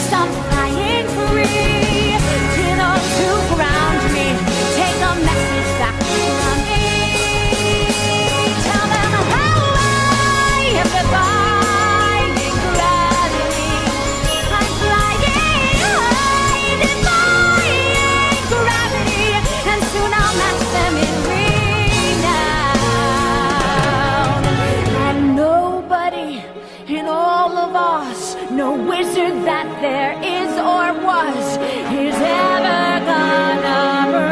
First I'm flying free. To those who ground me, take a message back from me. Tell them how I am defying gravity. I'm flying high, defying gravity, and soon I'll match them in renown. And nobody in all of Oz, no wizard that there is or was, is ever gonna break